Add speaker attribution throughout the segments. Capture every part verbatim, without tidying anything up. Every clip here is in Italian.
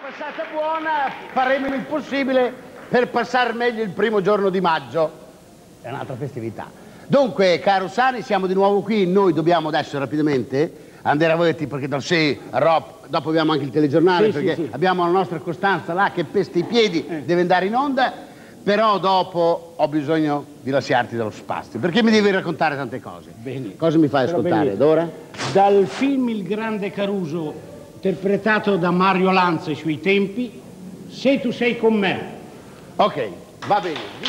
Speaker 1: passata buona, faremo il possibile per passare meglio il primo giorno di maggio. È un'altra festività. Dunque, caro Sani, siamo di nuovo qui. Noi dobbiamo adesso rapidamente andare avanti perché da sé, Rob, dopo abbiamo anche il telegiornale, sì, perché sì, sì. abbiamo la nostra Costanza là che pesta i piedi, eh. deve andare in onda, però dopo ho bisogno di lasciarti dallo spazio, perché mi devi raccontare tante cose. Bene. Cosa mi fai ascoltare, bene. Dora?
Speaker 2: Dal film Il Grande Caruso, interpretato da Mario Lanza ai suoi tempi, Se tu sei con me.
Speaker 1: Ok, va bene.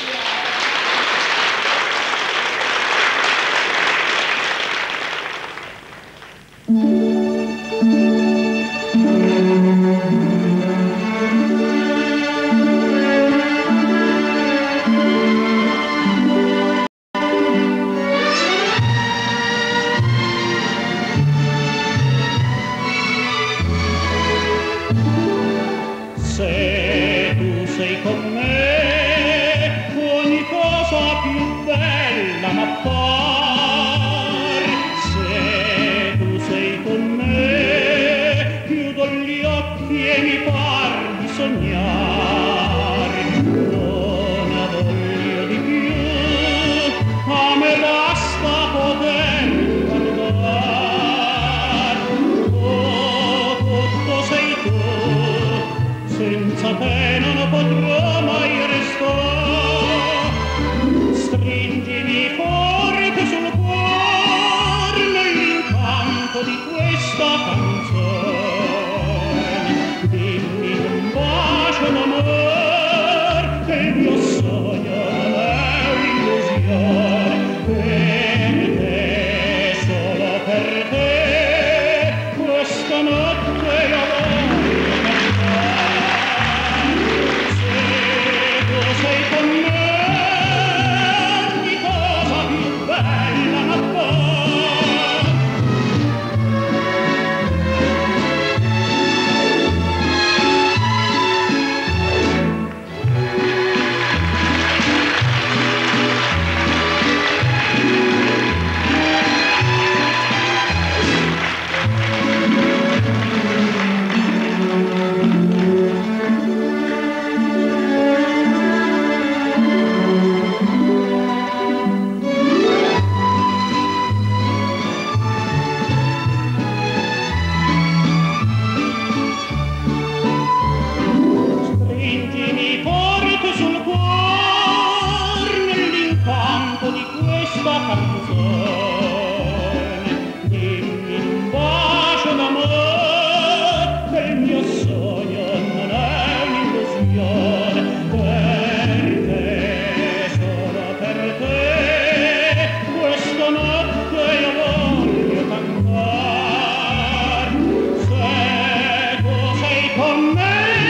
Speaker 3: Se tu sei con me, ogni cosa più bella m'appar. Se tu sei con me, chiudo gli occhi e mi par di sognare. Non ne voglio di più, a me basta poter guardar. Oh, tutto sei tu, senza te non potrò mai restare. Stringimi forte sul cuore nell'incanto di questa canzone. Dimmi un bacio d'amor che il mio sogno non è un'illusione. Per te, solo per te, questa notte io voglio cantare. Sei con me, ogni cosa più bella m'appar. Stringimi forte sul cuore nell'incanto di questa canzone. Dimmi un bacio d'amor che il mio sogno non è un'illusione. Per te, solo per te, questa notte io voglio cantar. Se tu sei con me,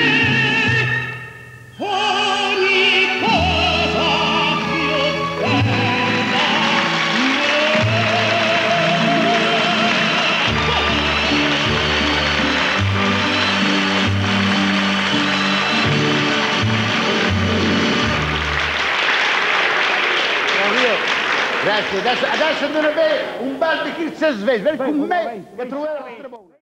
Speaker 3: ogni cosa più bella
Speaker 1: Grazie, adesso, adesso dovrebbe un bel bicchiere sveglio, vieni con me che troverò